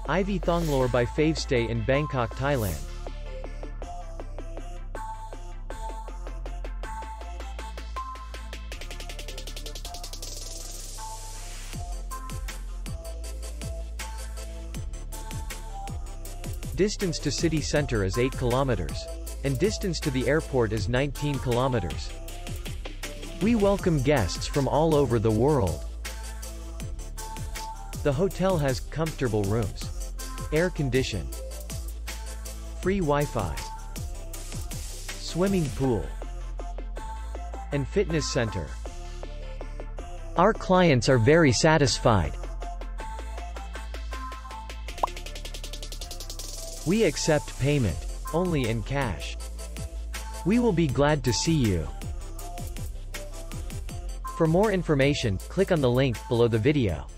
IV Thonglor By Favstay in Bangkok, Thailand. Distance to city center is 8 kilometers. And distance to the airport is 19 kilometers. We welcome guests from all over the world. The hotel has comfortable rooms, air condition, free Wi-Fi, swimming pool, and fitness center. Our clients are very satisfied. We accept payment only in cash. We will be glad to see you. For more information, click on the link below the video.